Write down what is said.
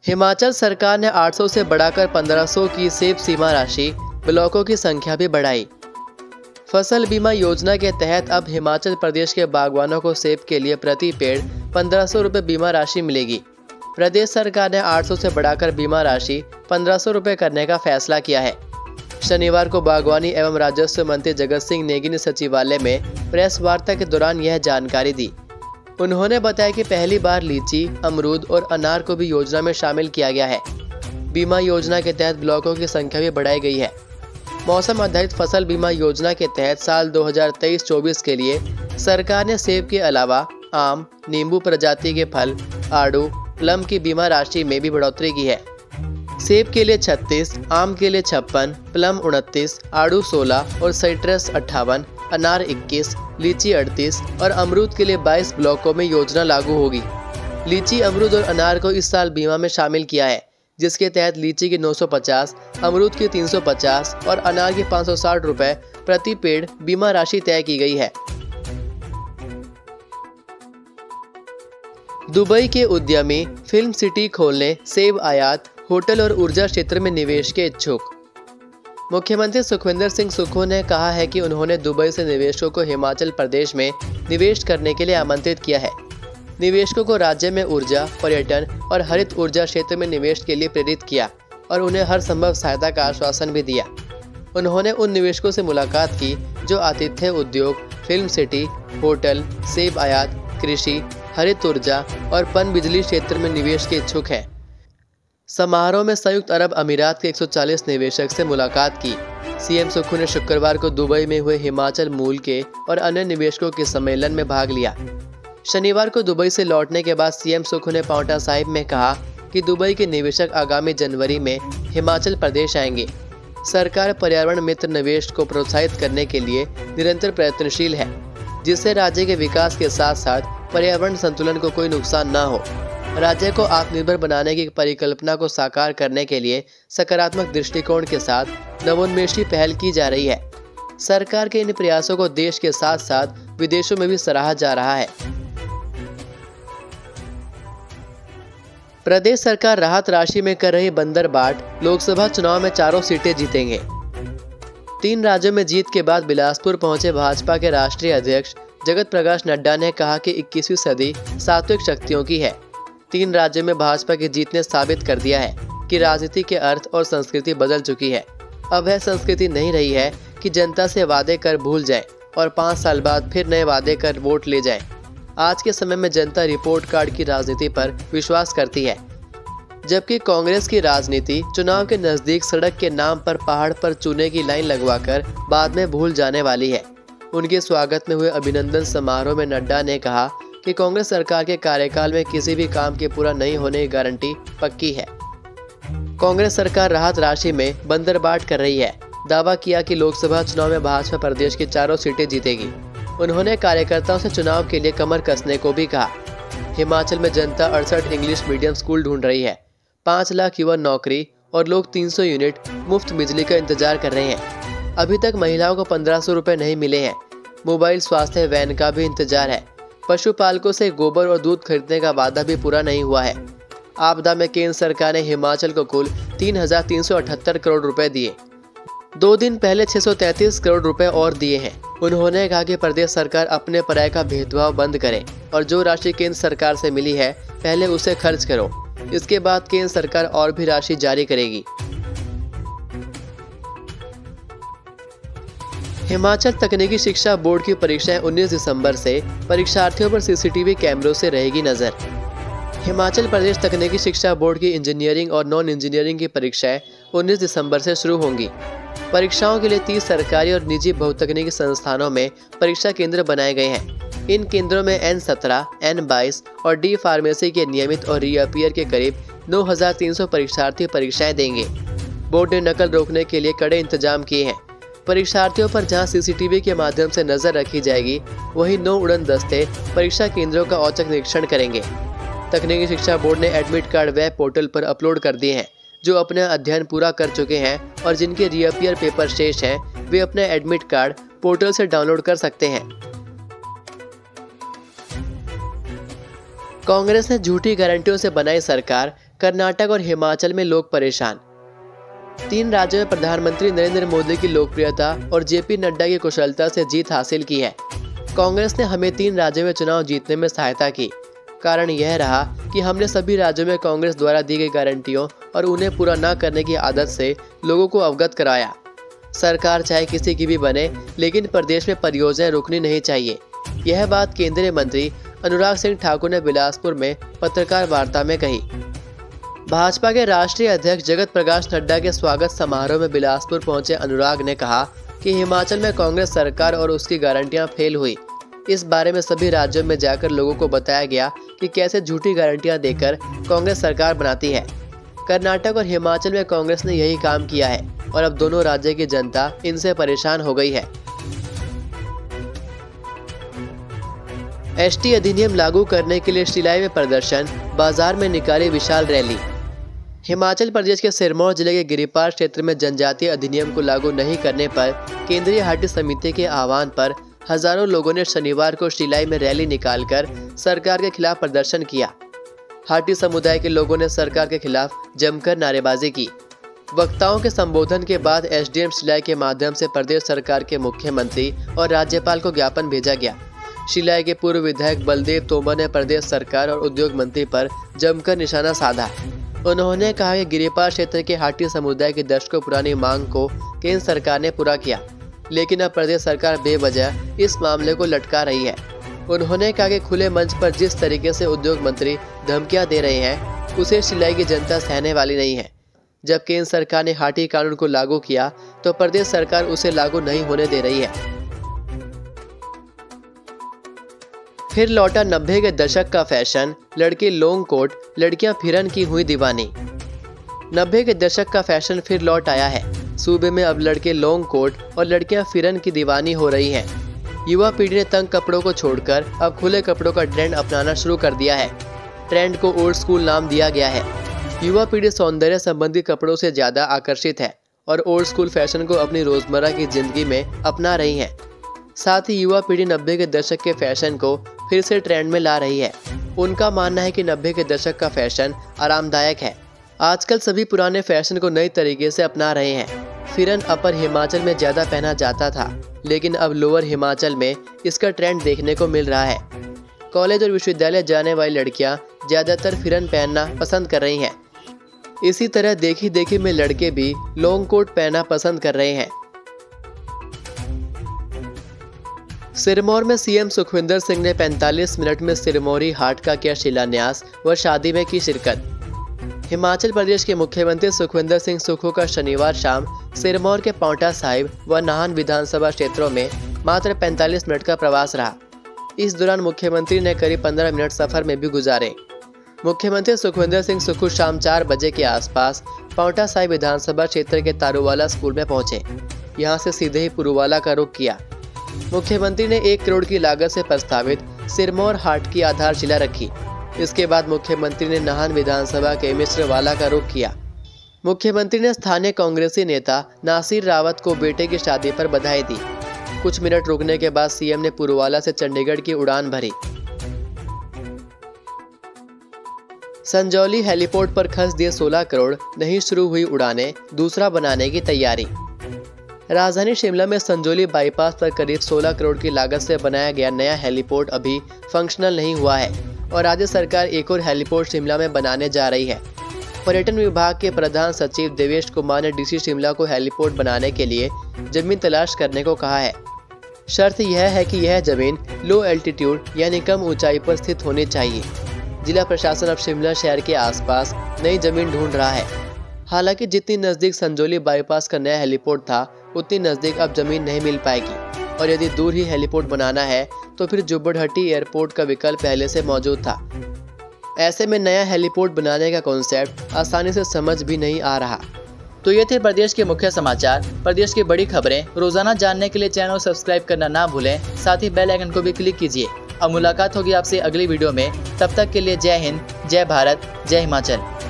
हिमाचल सरकार ने 800 से बढ़ाकर 1500 की सेब सीमा राशि, ब्लॉकों की संख्या भी बढ़ाई। फसल बीमा योजना के तहत अब हिमाचल प्रदेश के बागवानों को सेब के लिए प्रति पेड़ 1500 रुपये बीमा राशि मिलेगी। प्रदेश सरकार ने 800 से बढ़ाकर बीमा राशि 1500 रुपये करने का फैसला किया है। शनिवार को बागवानी एवं राजस्व मंत्री जगत सिंह नेगी ने सचिवालय में प्रेस वार्ता के दौरान यह जानकारी दी। उन्होंने बताया कि पहली बार लीची, अमरूद और अनार को भी योजना में शामिल किया गया है। बीमा योजना के तहत ब्लॉकों की संख्या भी बढ़ाई गई है। मौसम आधारित फसल बीमा योजना के तहत साल 2023-24 के लिए सरकार ने सेब के अलावा आम, नींबू प्रजाति के फल, आड़ू, प्लम की बीमा राशि में भी बढ़ोतरी की है। सेब के लिए 36, आम के लिए 56, प्लम 29, आड़ू 16 और साइट्रस 58, अनार 21, लीची 38 और अमरूद के लिए 22 ब्लॉकों में योजना लागू होगी। लीची, अमरूद और अनार को इस साल बीमा में शामिल किया है, जिसके तहत लीची की 950, अमरूद की 350 और अनार की 560 रुपये प्रति पेड़ बीमा राशि तय की गई है। दुबई के उद्यमी फिल्म सिटी खोलने, सेब आयात, होटल और ऊर्जा क्षेत्र में निवेश के इच्छुक। मुख्यमंत्री सुखविंदर सिंह सुक्खू ने कहा है कि उन्होंने दुबई से निवेशकों को हिमाचल प्रदेश में निवेश करने के लिए आमंत्रित किया है। निवेशकों को राज्य में ऊर्जा, पर्यटन और हरित ऊर्जा क्षेत्र में निवेश के लिए प्रेरित किया और उन्हें हर संभव सहायता का आश्वासन भी दिया। उन्होंने उन निवेशकों से मुलाकात की जो आतिथ्य उद्योग, फिल्म सिटी, होटल, सेब आयात, कृषि, हरित ऊर्जा और पनबिजली क्षेत्र में निवेश के इच्छुक हैं। समारोह में संयुक्त अरब अमीरात के 140 निवेशक से मुलाकात की। सीएम सुक्खू ने शुक्रवार को दुबई में हुए हिमाचल मूल के और अन्य निवेशकों के सम्मेलन में भाग लिया। शनिवार को दुबई से लौटने के बाद सीएम सुक्खू ने पांवटा साहिब में कहा कि दुबई के निवेशक आगामी जनवरी में हिमाचल प्रदेश आएंगे। सरकार पर्यावरण मित्र निवेश को प्रोत्साहित करने के लिए निरंतर प्रयत्नशील है, जिससे राज्य के विकास के साथ साथ पर्यावरण संतुलन को कोई नुकसान न हो। राज्य को आत्मनिर्भर बनाने की परिकल्पना को साकार करने के लिए सकारात्मक दृष्टिकोण के साथ नवोन्मेषी पहल की जा रही है। सरकार के इन प्रयासों को देश के साथ साथ विदेशों में भी सराहा जा रहा है। प्रदेश सरकार राहत राशि में कर रही बंदरबाट, लोकसभा चुनाव में 4 सीटें जीतेंगे। 3 राज्यों में जीत के बाद बिलासपुर पहुंचे भाजपा के राष्ट्रीय अध्यक्ष जगत प्रकाश नड्डा ने कहा कि 21वीं सदी सात्विक शक्तियों की है। 3 राज्यों में भाजपा की जीत ने साबित कर दिया है कि राजनीति के अर्थ और संस्कृति बदल चुकी है। अब यह संस्कृति नहीं रही है कि जनता से वादे कर भूल जाए और 5 साल बाद फिर नए वादे कर वोट ले जाए। आज के समय में जनता रिपोर्ट कार्ड की राजनीति पर विश्वास करती है, जबकि कांग्रेस की राजनीति चुनाव के नजदीक सड़क के नाम पर पहाड़ पर चूने की लाइन लगवाकर बाद में भूल जाने वाली है। उनके स्वागत में हुए अभिनंदन समारोह में नड्डा ने कहा कि कांग्रेस सरकार के कार्यकाल में किसी भी काम के पूरा नहीं होने की गारंटी पक्की है। कांग्रेस सरकार राहत राशि में बंदरबाट कर रही है। दावा किया कि लोकसभा चुनाव में भाजपा प्रदेश की 4 सीटें जीतेगी। उन्होंने कार्यकर्ताओं से चुनाव के लिए कमर कसने को भी कहा। हिमाचल में जनता 68 इंग्लिश मीडियम स्कूल ढूंढ रही है। 5 लाख युवा नौकरी और लोग 300 यूनिट मुफ्त बिजली का इंतजार कर रहे हैं। अभी तक महिलाओं को 1500 रुपये नहीं मिले हैं। मोबाइल स्वास्थ्य वैन का भी इंतजार है। पशुपालकों से गोबर और दूध खरीदने का वादा भी पूरा नहीं हुआ है। आपदा में केंद्र सरकार ने हिमाचल को कुल 3,378 करोड़ रुपए दिए। 2 दिन पहले 633 करोड़ रुपए और दिए हैं। उन्होंने कहा कि प्रदेश सरकार अपने पराये का भेदभाव बंद करे और जो राशि केंद्र सरकार से मिली है पहले उसे खर्च करो। इसके बाद केंद्र सरकार और भी राशि जारी करेगी। हिमाचल तकनीकी शिक्षा बोर्ड की परीक्षाएं 19 दिसंबर से परीक्षार्थियों पर सीसीटीवी कैमरों से रहेगी नजर। हिमाचल प्रदेश तकनीकी शिक्षा बोर्ड की इंजीनियरिंग और नॉन इंजीनियरिंग की परीक्षाएं 19 दिसंबर से शुरू होंगी। परीक्षाओं के लिए 30 सरकारी और निजी बहुतकनीकी संस्थानों में परीक्षा केंद्र बनाए गए हैं। इन केंद्रों में N17, N22 और डी फार्मेसी के नियमित और रीअपियर के करीब 9,300 परीक्षार्थी परीक्षाएं देंगे। बोर्ड ने नकल रोकने के लिए कड़े इंतजाम किए हैं। परीक्षार्थियों पर जहां सीसीटीवी के माध्यम से नजर रखी जाएगी, वहीं 9 उड़न दस्ते परीक्षा केंद्रों का औचक निरीक्षण करेंगे। तकनीकी शिक्षा बोर्ड ने एडमिट कार्ड वेब पोर्टल पर अपलोड कर दिए हैं। जो अपना अध्ययन पूरा कर चुके हैं और जिनके रीअपियर पेपर शेष हैं, वे अपना एडमिट कार्ड पोर्टल से डाउनलोड कर सकते हैं। कांग्रेस ने झूठी गारंटियों से बनाई सरकार, कर्नाटक और हिमाचल में लोग परेशान। 3 राज्यों में प्रधानमंत्री नरेंद्र मोदी की लोकप्रियता और जेपी नड्डा की कुशलता से जीत हासिल की है। कांग्रेस ने हमें 3 राज्यों में चुनाव जीतने में सहायता की। कारण यह रहा कि हमने सभी राज्यों में कांग्रेस द्वारा दी गई गारंटियों और उन्हें पूरा न करने की आदत से लोगों को अवगत कराया। सरकार चाहे किसी की भी बने, लेकिन प्रदेश में परियोजनाएं रुकनी नहीं चाहिए। यह बात केंद्रीय मंत्री अनुराग सिंह ठाकुर ने बिलासपुर में पत्रकार वार्ता में कही। भाजपा के राष्ट्रीय अध्यक्ष जगत प्रकाश नड्डा के स्वागत समारोह में बिलासपुर पहुंचे अनुराग ने कहा कि हिमाचल में कांग्रेस सरकार और उसकी गारंटियां फेल हुई। इस बारे में सभी राज्यों में जाकर लोगों को बताया गया कि कैसे झूठी गारंटियां देकर कांग्रेस सरकार बनाती है। कर्नाटक और हिमाचल में कांग्रेस ने यही काम किया है और अब दोनों राज्यों की जनता इनसे परेशान हो गई है। एसटी अधिनियम लागू करने के लिए शिलाई में प्रदर्शन, बाजार में निकाली विशाल रैली। हिमाचल प्रदेश के सिरमौर जिले के गिरिपार क्षेत्र में जनजातीय अधिनियम को लागू नहीं करने पर केंद्रीय हाटी समिति के आह्वान पर हजारों लोगों ने शनिवार को शिलाई में रैली निकालकर सरकार के खिलाफ प्रदर्शन किया। हाटी समुदाय के लोगों ने सरकार के खिलाफ जमकर नारेबाजी की। वक्ताओं के संबोधन के बाद एसडीएम शिलाई के माध्यम से प्रदेश सरकार के मुख्यमंत्री और राज्यपाल को ज्ञापन भेजा गया। शिलाई के पूर्व विधायक बलदेव तोमर ने प्रदेश सरकार और उद्योग मंत्री पर जमकर निशाना साधा। उन्होंने कहा कि गिरिपार क्षेत्र के हाटी समुदाय की दशकों पुरानी मांग को केंद्र सरकार ने पूरा किया, लेकिन अब प्रदेश सरकार बेवजह इस मामले को लटका रही है। उन्होंने कहा कि खुले मंच पर जिस तरीके से उद्योग मंत्री धमकियां दे रहे हैं, उसे शिलाई की जनता सहने वाली नहीं है। जब केंद्र सरकार ने हाटी कानून को लागू किया तो प्रदेश सरकार उसे लागू नहीं होने दे रही है। फिर लौटा 90 के दशक का फैशन, लड़के लॉन्ग कोट, लड़कियां फिरन की हुई दीवानी। 90 के दशक का फैशन फिर लौट आया है। सूबे में अब लड़के लॉन्ग कोट और लड़कियां फिरन की दीवानी हो रही हैं। युवा पीढ़ी ने तंग कपड़ों को छोड़कर अब खुले कपड़ों का ट्रेंड अपनाना शुरू कर दिया है। ट्रेंड को ओल्ड स्कूल नाम दिया गया है। युवा पीढ़ी सौंदर्य संबंधी कपड़ों से ज्यादा आकर्षित है और ओल्ड स्कूल फैशन को अपनी रोजमर्रा की जिंदगी में अपना रही है। साथ ही युवा पीढ़ी 90 के दशक के फैशन को फिर से ट्रेंड में ला रही है। उनका मानना है कि 90 के दशक का फैशन आरामदायक है। आजकल सभी पुराने फैशन को नई तरीके से अपना रहे हैं। फिरन अपर हिमाचल में ज्यादा पहना जाता था, लेकिन अब लोअर हिमाचल में इसका ट्रेंड देखने को मिल रहा है। कॉलेज और विश्वविद्यालय जाने वाली लड़कियां ज्यादातर फिरन पहनना पसंद कर रही हैं। इसी तरह देखी देखी में लड़के भी लॉन्ग कोट पहनना पसंद कर रहे हैं। सिरमौर में सीएम सुखविंदर सिंह ने 45 मिनट में सिरमौरी हाट का किया शिलान्यास व शादी में की शिरकत। हिमाचल प्रदेश के मुख्यमंत्री सुखविंदर सिंह सुक्खू का शनिवार शाम सिरमौर के पांवटा साहिब व नाहन विधानसभा क्षेत्रों में मात्र 45 मिनट का प्रवास रहा। इस दौरान मुख्यमंत्री ने करीब 15 मिनट सफर में भी गुजारे। मुख्यमंत्री सुखविंदर सिंह सुक्खू शाम 4 बजे के आसपास पांवटा साहिब विधानसभा क्षेत्र के तारूवाला स्कूल में पहुंचे। यहां से सीधे ही पुरूवाला का रुख किया। मुख्यमंत्री ने 1 करोड़ की लागत से प्रस्तावित सिरमौर हाट की आधारशिला रखी। इसके बाद मुख्यमंत्री ने नाहन विधानसभा के मिश्रवाला का रुख किया। मुख्यमंत्री ने स्थानीय कांग्रेसी नेता नासिर रावत को बेटे की शादी पर बधाई दी। कुछ मिनट रुकने के बाद सीएम ने पुरूवाला से चंडीगढ़ की उड़ान भरी। संजौली हेलीपोर्ट पर खर्च दिए 16 करोड़, नहीं शुरू हुई उड़ानें, दूसरा बनाने की तैयारी। राजधानी शिमला में संजौली बाईपास पर करीब 16 करोड़ की लागत से बनाया गया नया हेलीपोर्ट अभी फंक्शनल नहीं हुआ है और राज्य सरकार एक और हेलीपोर्ट शिमला में बनाने जा रही है। पर्यटन विभाग के प्रधान सचिव देवेश कुमार ने डीसी शिमला को हेलीपोर्ट बनाने के लिए जमीन तलाश करने को कहा है। शर्त यह है कि यह जमीन लो एल्टीट्यूड यानी कम ऊंचाई पर स्थित होनी चाहिए। जिला प्रशासन अब शिमला शहर के आसपास नई जमीन ढूंढ रहा है। हालांकि जितनी नजदीक संजौली बाईपास का नया हेलीपोर्ट था, उतनी नजदीक अब जमीन नहीं मिल पाएगी और यदि दूर ही हेलीपोर्ट बनाना है तो फिर जुब्बड़हट्टी एयरपोर्ट का विकल्प पहले से मौजूद था। ऐसे में नया हेलीपोर्ट बनाने का कॉन्सेप्ट आसानी से समझ भी नहीं आ रहा। तो ये थे प्रदेश के मुख्य समाचार। प्रदेश की बड़ी खबरें रोजाना जानने के लिए चैनल को सब्सक्राइब करना ना भूलें, साथ ही बेल आइकन को भी क्लिक कीजिए। अब मुलाकात होगी आपसे अगली वीडियो में। तब तक के लिए जय हिंद, जय भारत, जय हिमाचल।